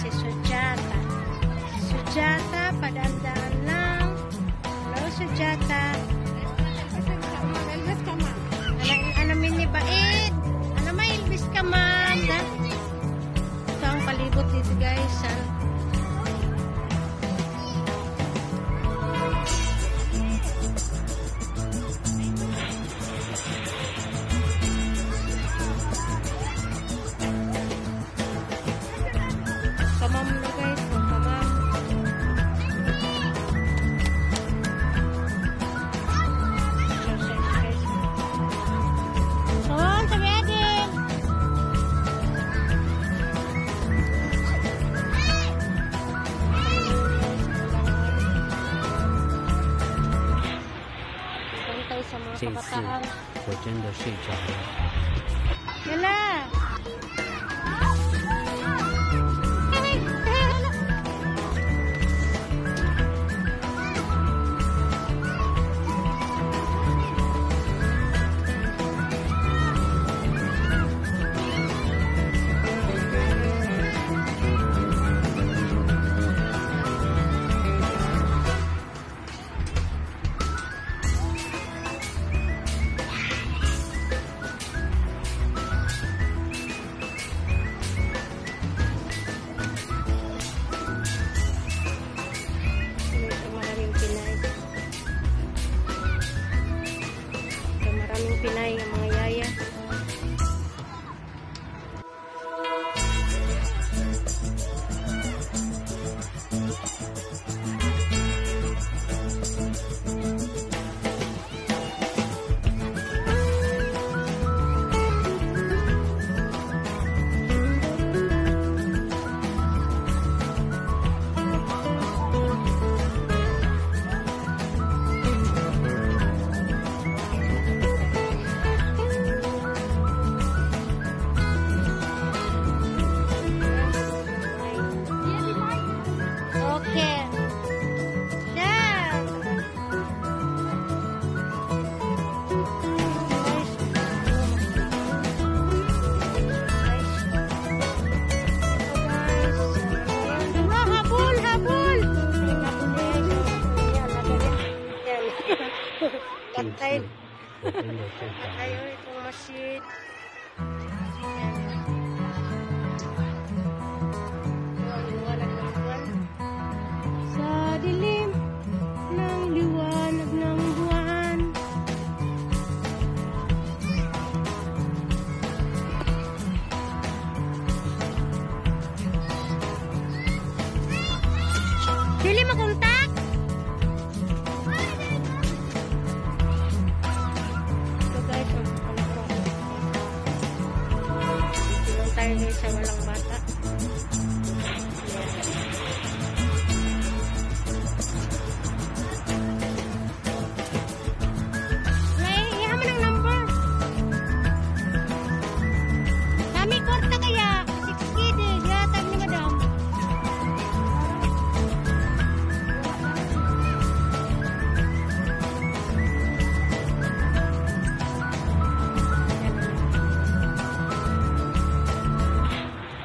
si Sujata. Sujata, padaan-daan lang. Hello, Sujata. Elvis ka, ma'am. Ano mini bait? Ano may Elvis ka, ma'am? Ito ang palibot dito, guys. Kamam na, guys. Kamam. Oh, sabi natin. Pantay sa mga 这次 kabataan. 我真的睡着了。 Wala. Maraming Pinay ang mga yaya. Okay. Yeah. Habol, habol. Patay. 我真的睡着了。 Ayaw itong masid. Sa dilim ng liwanag ng buwan. Dili makontak? Ito guys, tulong tayo guys sa walang bata. Ray, iyahan mo ng number. Kami korta kaya 60 din. Yatag ni madam.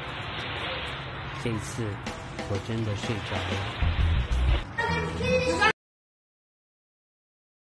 这次我真的睡着了。